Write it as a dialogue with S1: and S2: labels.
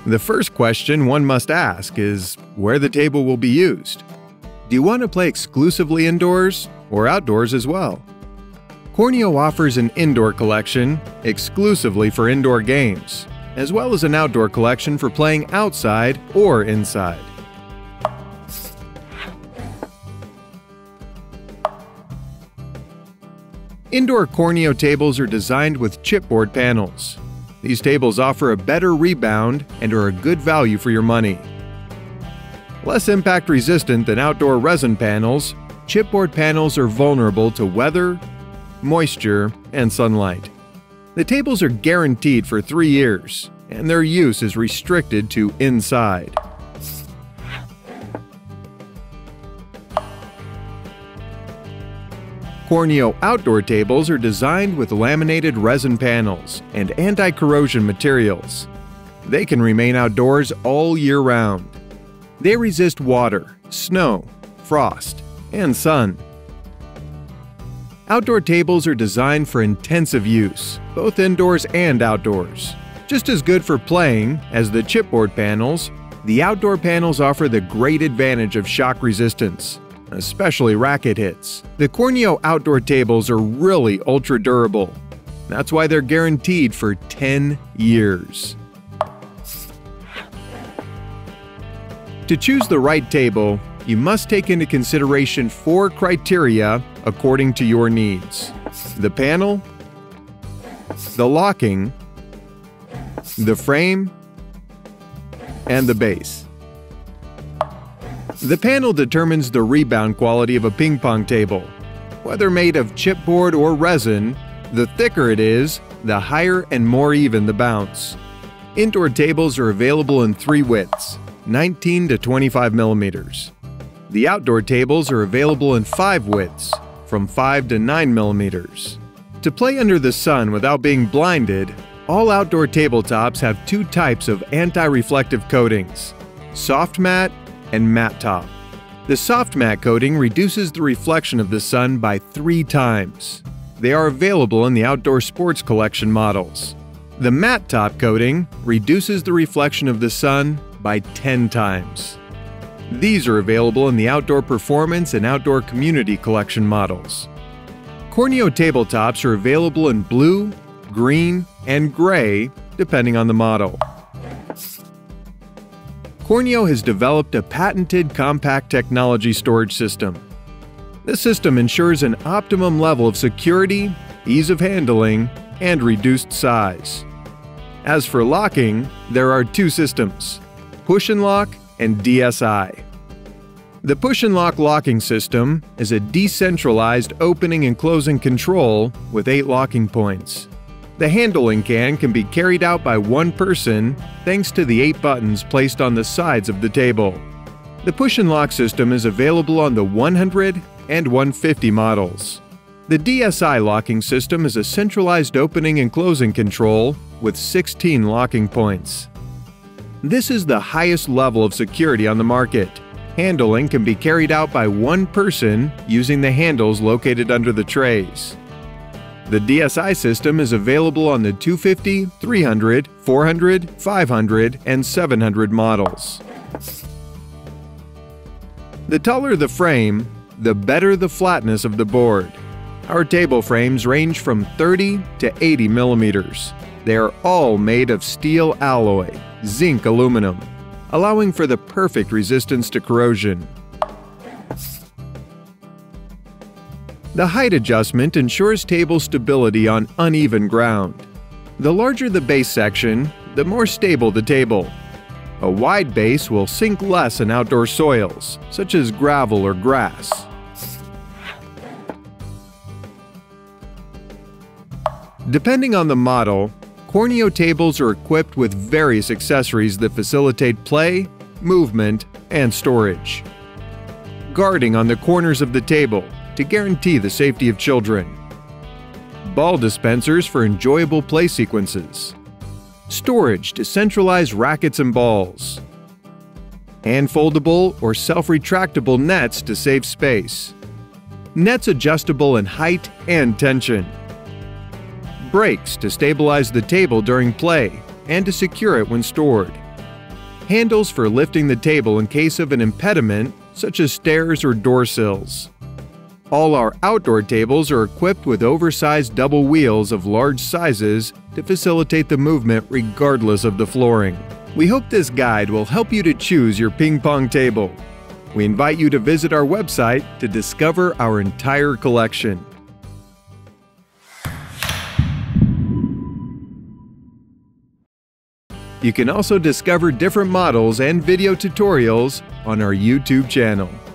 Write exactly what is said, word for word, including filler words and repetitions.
S1: The first question one must ask is where the table will be used. Do you want to play exclusively indoors or outdoors as well? Corneo offers an indoor collection exclusively for indoor games, as well as an outdoor collection for playing outside or inside. Indoor Corneo tables are designed with chipboard panels. These tables offer a better rebound and are a good value for your money. Less impact resistant than outdoor resin panels, chipboard panels are vulnerable to weather, moisture, and sunlight. The tables are guaranteed for three years, and their use is restricted to inside. Corneo outdoor tables are designed with laminated resin panels and anti-corrosion materials. They can remain outdoors all year round. They resist water, snow, frost, and sun. Outdoor tables are designed for intensive use, both indoors and outdoors. Just as good for playing as the chipboard panels, the outdoor panels offer the great advantage of shock resistance, especially racket hits. The Corneo outdoor tables are really ultra durable. That's why they're guaranteed for ten years. To choose the right table, you must take into consideration four criteria according to your needs: the panel, the locking, the frame, and the base. The panel determines the rebound quality of a ping pong table. Whether made of chipboard or resin, the thicker it is, the higher and more even the bounce. Indoor tables are available in three widths, nineteen to twenty-five millimeters. The outdoor tables are available in five widths, from five to nine millimeters. To play under the sun without being blinded, all outdoor tabletops have two types of anti-reflective coatings: soft matte and matte top. The soft matte coating reduces the reflection of the sun by three times. They are available in the Outdoor Sports Collection models. The matte top coating reduces the reflection of the sun by ten times. These are available in the Outdoor Performance and Outdoor Community Collection models. Corneo tabletops are available in blue, green, and gray, depending on the model. Corneo has developed a patented compact technology storage system. This system ensures an optimum level of security, ease of handling, and reduced size. As for locking, there are two systems: Push and Lock and D S I. The Push and Lock locking system is a decentralized opening and closing control with eight locking points. The handling can can be carried out by one person thanks to the eight buttons placed on the sides of the table. The Push and Lock system is available on the one hundred and one fifty models. The D S I locking system is a centralized opening and closing control with sixteen locking points. This is the highest level of security on the market. Handling can be carried out by one person using the handles located under the trays. The D S I system is available on the two fifty, three hundred, four hundred, five hundred, and seven hundred models. The taller the frame, the better the flatness of the board. Our table frames range from thirty to eighty millimeters. They are all made of steel alloy, zinc aluminum, allowing for the perfect resistance to corrosion. The height adjustment ensures table stability on uneven ground. The larger the base section, the more stable the table. A wide base will sink less in outdoor soils, such as gravel or grass. Depending on the model, Corneo tables are equipped with various accessories that facilitate play, movement, and storage. Guarding on the corners of the table to guarantee the safety of children. Ball dispensers for enjoyable play sequences. Storage to centralize rackets and balls. Hand-foldable or self-retractable nets to save space. Nets adjustable in height and tension. Brakes to stabilize the table during play and to secure it when stored. handles for lifting the table in case of an impediment, such as stairs or door sills. All our outdoor tables are equipped with oversized double wheels of large sizes to facilitate the movement regardless of the flooring. We hope this guide will help you to choose your ping pong table. We invite you to visit our website to discover our entire collection. You can also discover different models and video tutorials on our YouTube channel.